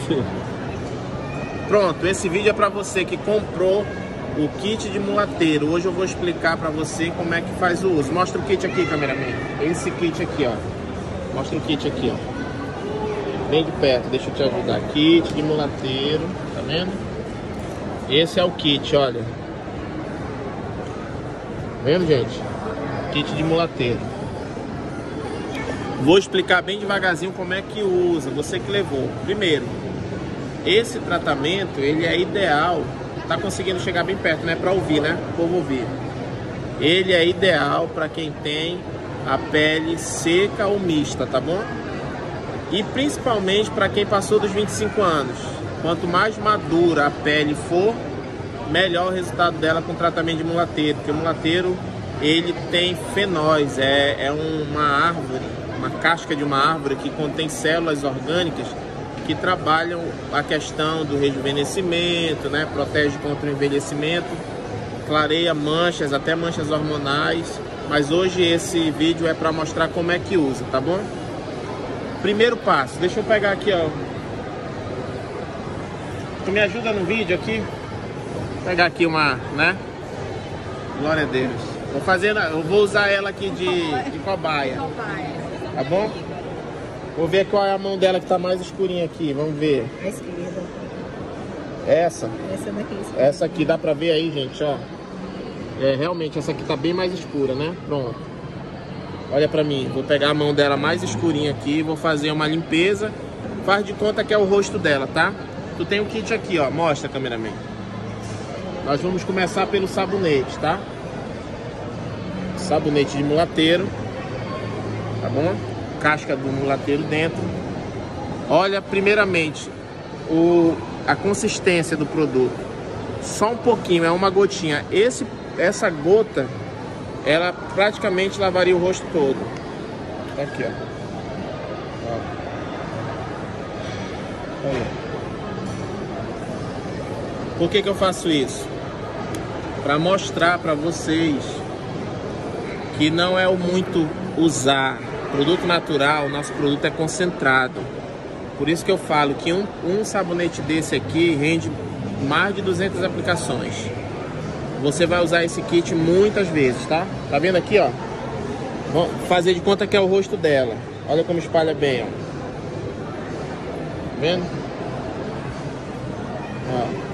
Pronto, esse vídeo é para você que comprou o kit de mulateiro. Hoje eu vou explicar para você como é que faz o uso. Mostra o kit aqui, cameraman. Esse kit aqui, ó. Mostra o kit aqui, ó. Bem de perto, deixa eu te ajudar. Kit de mulateiro, tá vendo? Esse é o kit, olha. Tá vendo, gente? Kit de mulateiro. Vou explicar bem devagarzinho como é que usa, você que levou. Primeiro, esse tratamento, ele é ideal. Tá conseguindo chegar bem perto, né? Para ouvir, né? O povo ouvir. Ele é ideal para quem tem a pele seca ou mista, tá bom? E principalmente para quem passou dos 25 anos. Quanto mais madura a pele for, melhor o resultado dela com tratamento de mulateiro. Porque o mulateiro, ele tem fenóis, é uma árvore, uma casca de uma árvore que contém células orgânicas que trabalham a questão do rejuvenescimento, né? Protege contra o envelhecimento, clareia manchas, até manchas hormonais. Mas hoje esse vídeo é para mostrar como é que usa, tá bom? Primeiro passo, deixa eu pegar aqui, ó. Tu me ajuda no vídeo aqui? Vou pegar aqui uma, né? Glória a Deus. Eu vou usar ela aqui de cobaia. Tá bom? Vou ver qual é a mão dela que tá mais escurinha aqui. Vamos ver. A esquerda. Essa? Essa daqui. Essa aqui dá pra ver aí, gente, ó. Realmente, essa aqui tá bem mais escura, né? Pronto. Olha pra mim. Vou pegar a mão dela mais escurinha aqui. Vou fazer uma limpeza. Faz de conta que é o rosto dela, tá? Tu tem o kit aqui, ó. Mostra, cameraman. Nós vamos começar pelo sabonete, tá? Sabonete de mulateiro. Tá bom? Casca do mulateiro dentro. Olha, primeiramente, a consistência do produto. Só um pouquinho, é uma gotinha. Essa gota, ela praticamente lavaria o rosto todo. Tá aqui, ó. Olha. Por que eu faço isso? Para mostrar para vocês que não é o muito usar. Produto natural, nosso produto é concentrado. Por isso que eu falo que um sabonete desse aqui rende mais de 200 aplicações. Você vai usar esse kit muitas vezes, tá? Tá vendo aqui, ó? Vamos fazer de conta que é o rosto dela. Olha como espalha bem, ó. Tá vendo? Ó.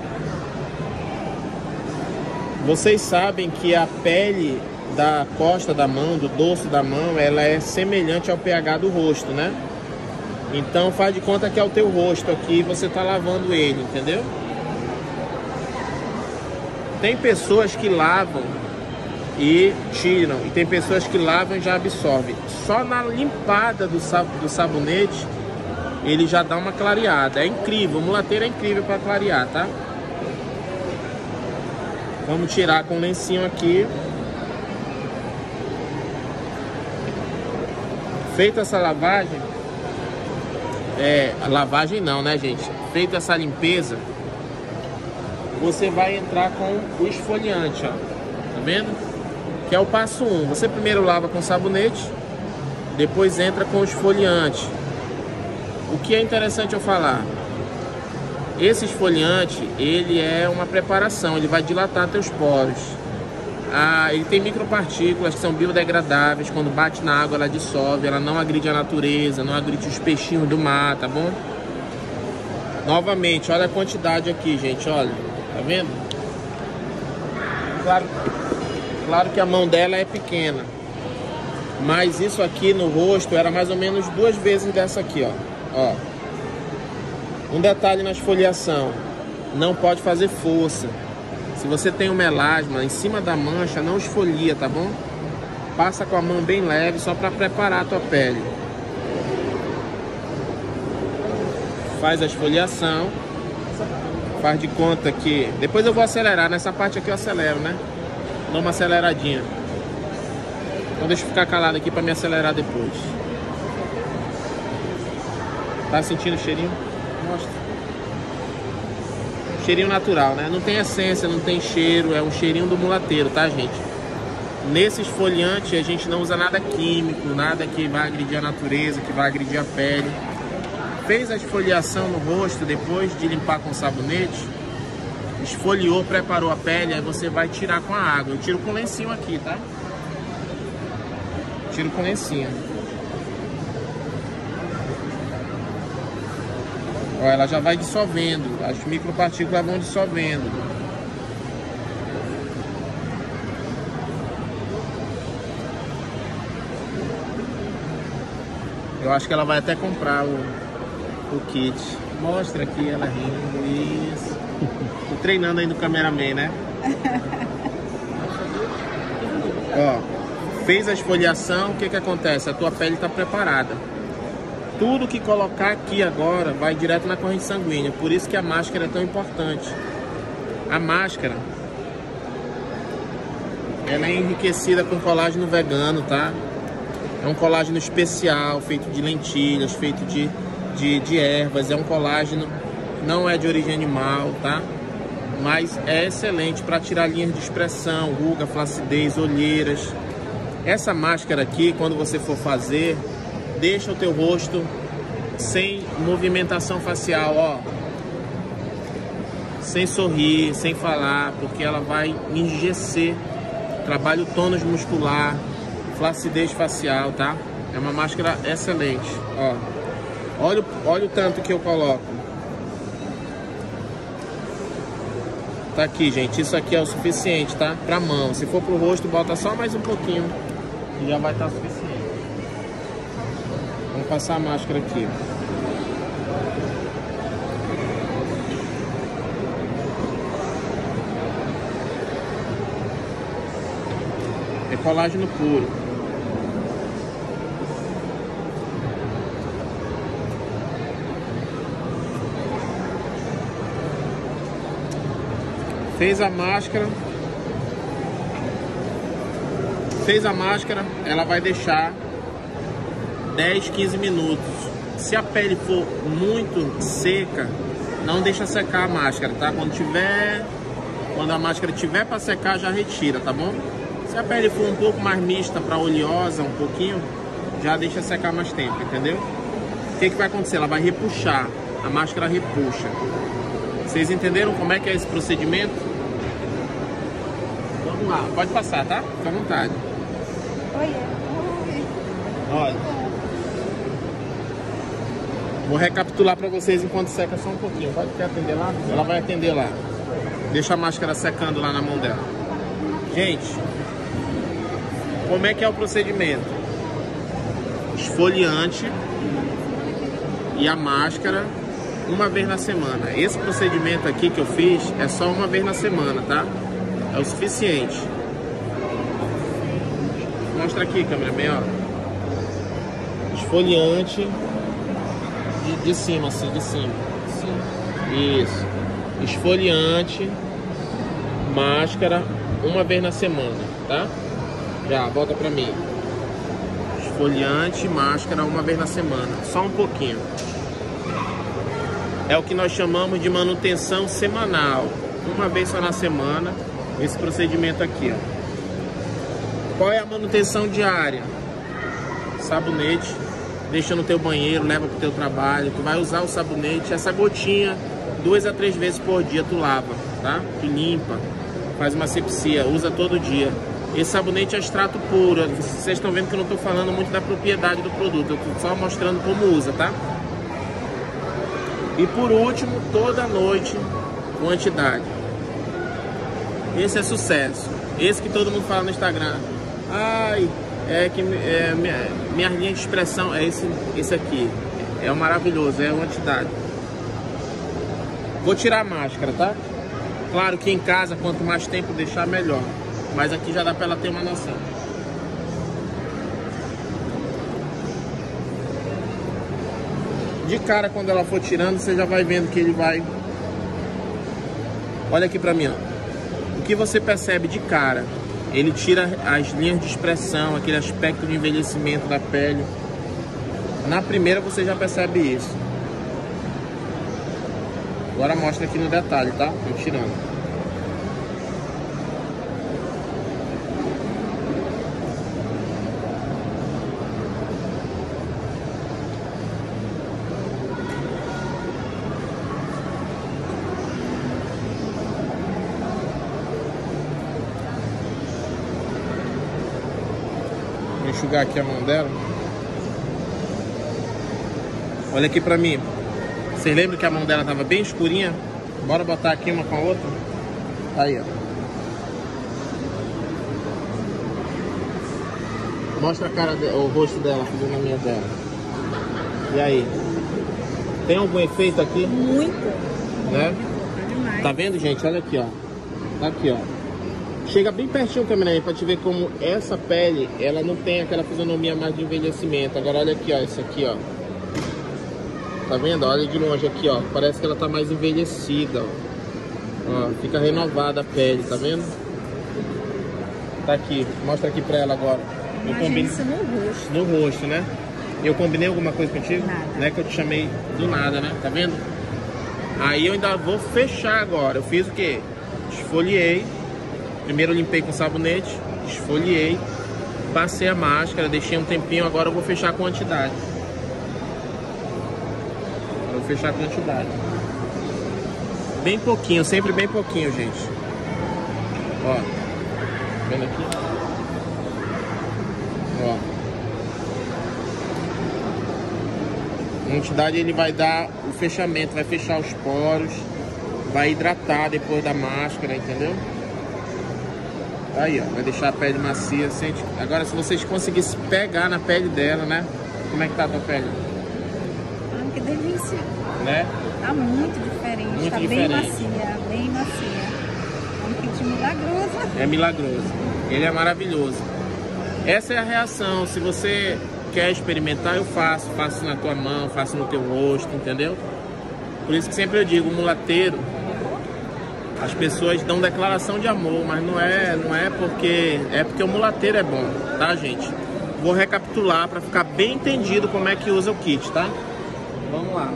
Vocês sabem que a pele da costa da mão, do dorso da mão, ela é semelhante ao pH do rosto, né? Então faz de conta que é o teu rosto aqui, você tá lavando ele, entendeu? Tem pessoas que lavam e tiram, e tem pessoas que lavam e já absorvem. Só na limpada do sabonete ele já dá uma clareada. É incrível, o mulateiro é incrível para clarear, tá? Vamos tirar com o lencinho aqui. Feita essa lavagem, lavagem não, né, gente? Feita essa limpeza, você vai entrar com o esfoliante, ó. Tá vendo? Que é o passo 1. Você primeiro lava com sabonete, depois entra com o esfoliante. O que é interessante eu falar? Esse esfoliante, ele é uma preparação, ele vai dilatar teus poros. Ele tem micropartículas que são biodegradáveis. Quando bate na água ela dissolve, ela não agride a natureza, não agride os peixinhos do mar, tá bom? Novamente, olha a quantidade aqui, gente, olha. Tá vendo? Claro que a mão dela é pequena, mas isso aqui no rosto era mais ou menos 2 vezes dessa aqui, ó. Um detalhe na esfoliação: não pode fazer força. Se você tem um melasma em cima da mancha, não esfolia, tá bom? Passa com a mão bem leve, só para preparar a tua pele. Faz a esfoliação. Faz de conta que... Depois eu vou acelerar, nessa parte aqui eu acelero, né? Dou uma aceleradinha. Então deixa eu ficar calado aqui para me acelerar depois. Tá sentindo o cheirinho? Mostra. Cheirinho natural, né? Não tem essência, não tem cheiro, é um cheirinho do mulateiro, tá, gente? Nesse esfoliante a gente não usa nada químico, nada que vai agredir a natureza, que vai agredir a pele. Fez a esfoliação no rosto depois de limpar com sabonete, esfoliou, preparou a pele, aí você vai tirar com a água. Eu tiro com lencinho aqui, tá? Tiro com lencinho. Ó, ela já vai dissolvendo, as micropartículas vão dissolvendo. Eu acho que ela vai até comprar o kit. Mostra aqui ela rindo, isso. Tô treinando aí no cameraman, né? Ó, fez a esfoliação, o que que acontece? A tua pele tá preparada. Tudo que colocar aqui agora vai direto na corrente sanguínea. Por isso que a máscara é tão importante. A máscara, ela é enriquecida com colágeno vegano, tá? É um colágeno especial, feito de lentilhas, feito de ervas. É um colágeno, não é de origem animal, tá? Mas é excelente para tirar linhas de expressão, ruga, flacidez, olheiras. Essa máscara aqui, quando você for fazer, deixa o teu rosto sem movimentação facial, ó. Sem sorrir, sem falar, porque ela vai enrijecer. Trabalha o tônus muscular, flacidez facial, tá? É uma máscara excelente, ó. Olha o tanto que eu coloco. Tá aqui, gente. Isso aqui é o suficiente, tá? Pra mão. Se for pro rosto, bota só mais um pouquinho e já vai estar suficiente. Vamos passar a máscara aqui. É colágeno puro. Fez a máscara. Ela vai deixar 10, 15 minutos. Se a pele for muito seca, não deixa secar a máscara, tá? Quando a máscara tiver para secar, já retira, tá bom? Se a pele for um pouco mais mista para oleosa, um pouquinho, já deixa secar mais tempo, entendeu? O que vai acontecer? Ela vai repuxar, a máscara repuxa. Vocês entenderam como é que é esse procedimento? Vamos lá, pode passar, tá? Fica à vontade. Olha. Vou recapitular para vocês enquanto seca só um pouquinho. Pode querer atender lá? Ela vai atender lá. Deixa a máscara secando lá na mão dela. Gente, como é que é o procedimento? Esfoliante e a máscara uma vez na semana. Esse procedimento aqui que eu fiz é só uma vez na semana, tá? É o suficiente. Mostra aqui, cameraman, ó. Esfoliante de cima, assim, de cima. Sim. Isso. Esfoliante, máscara, uma vez na semana, tá? Já, volta pra mim. Esfoliante, máscara, uma vez na semana. Só um pouquinho. É o que nós chamamos de manutenção semanal. Uma vez só na semana, esse procedimento aqui, ó. Qual é a manutenção diária? Sabonete, deixa no teu banheiro, leva pro teu trabalho. Tu vai usar o sabonete, essa gotinha, 2 a 3 vezes por dia tu lava, tá? Tu limpa, faz uma asepsia, usa todo dia. Esse sabonete é extrato puro. Vocês estão vendo que eu não estou falando muito da propriedade do produto, eu estou só mostrando como usa, tá? E por último, toda noite, quantidade. Esse é sucesso. Esse que todo mundo fala no Instagram. Ai, minha linha de expressão é esse aqui. É o maravilhoso, é a quantidade. Vou tirar a máscara, tá? Claro que em casa, quanto mais tempo deixar, melhor. Mas aqui já dá pra ela ter uma noção. De cara, quando ela for tirando, você já vai vendo que ele vai... Olha aqui pra mim, ó. O que você percebe de cara? Ele tira as linhas de expressão, aquele aspecto de envelhecimento da pele. Na primeira você já percebe isso. Agora mostra aqui no detalhe, tá? Eu tirando. enxugar aqui a mão dela. Olha aqui pra mim. Vocês lembram que a mão dela tava bem escurinha? Bora botar aqui uma com a outra. Aí, ó. Mostra a cara, o rosto dela, a fisionomia dela. E aí? Tem algum efeito aqui? Muito. Né? Demais. Tá vendo, gente? Olha aqui, ó. Tá aqui, ó. Chega bem pertinho, câmera aí, pra te ver como essa pele, ela não tem aquela fisionomia mais de envelhecimento. Agora olha aqui, ó. Isso aqui, ó. Tá vendo? Olha de longe aqui, ó. Parece que ela tá mais envelhecida, ó. Ó, fica renovada a pele, tá vendo? Tá aqui. Mostra aqui pra ela agora. Imagina isso no rosto. No rosto, né? Eu combinei alguma coisa contigo? Nada. Não é que eu te chamei do nada, né? Tá vendo? Aí eu ainda vou fechar agora. Eu fiz o quê? Esfoliei. Primeiro eu limpei com sabonete. Esfoliei. Passei a máscara. Deixei um tempinho. Agora eu vou fechar com quantidade. Vou fechar a quantidade. Bem pouquinho, sempre bem pouquinho, gente. Ó. Tá vendo aqui? Ó. A quantidade ele vai dar o fechamento, vai fechar os poros, vai hidratar depois da máscara, entendeu? Aí, ó, vai deixar a pele macia. Sente. Agora, se vocês conseguissem pegar na pele dela, né? Como é que tá a tua pele? Ah, que delícia. Né? Tá muito diferente. Muito tá diferente. bem macia, bem macia. É um kit milagroso. É milagroso. Ele é maravilhoso. Essa é a reação. Se você quer experimentar, eu faço. Faço na tua mão, faço no teu rosto, entendeu? Por isso que sempre eu digo, o mulateiro, as pessoas dão declaração de amor, mas não é porque... É porque o mulateiro é bom, tá, gente? Vou recapitular para ficar bem entendido como é que usa o kit, tá? Vamos lá.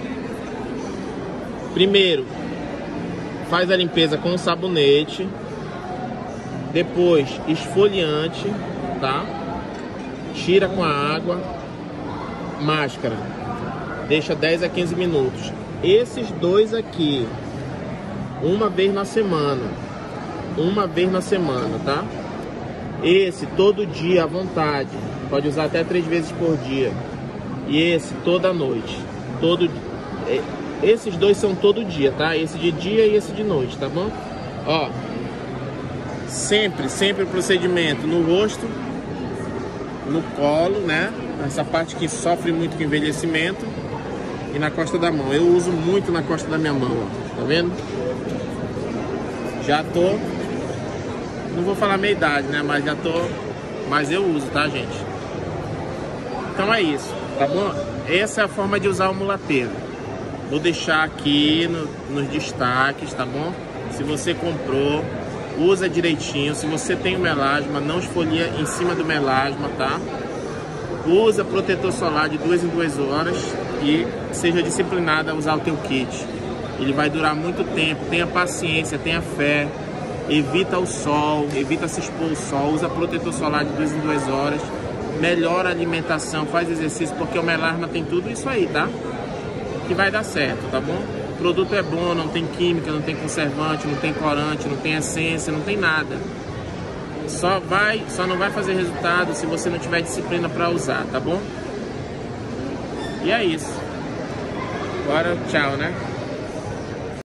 Primeiro, faz a limpeza com sabonete. Depois, esfoliante, tá? Tira com a água. Máscara. Deixa 10 a 15 minutos. Esses dois aqui, uma vez na semana. Uma vez na semana, tá? Esse todo dia à vontade. Pode usar até 3 vezes por dia. E esse toda noite. Esses dois são todo dia, tá? Esse de dia e esse de noite, tá bom? Ó. Sempre o procedimento no rosto, no colo, né? Essa parte que sofre muito com envelhecimento. E na costa da mão. Eu uso muito na costa da minha mão, ó. Tá vendo? Já tô... Não vou falar meia idade, né? Mas já tô... Mas eu uso, tá, gente? Então é isso, tá bom? Essa é a forma de usar o mulateiro. Vou deixar aqui nos destaques, tá bom? Se você comprou, usa direitinho. Se você tem o melasma, não esfolia em cima do melasma, tá? Usa protetor solar de 2 em 2 horas e seja disciplinado a usar o teu kit. Ele vai durar muito tempo. Tenha paciência, tenha fé. Evita o sol, evita se expor ao sol. Usa protetor solar de 2 em 2 horas. Melhora a alimentação, faz exercício, porque o melasma tem tudo isso aí, tá? Que vai dar certo, tá bom? O produto é bom, não tem química, não tem conservante, não tem corante, não tem essência, não tem nada. Só não vai fazer resultado se você não tiver disciplina para usar, tá bom? E é isso. Agora, tchau, né?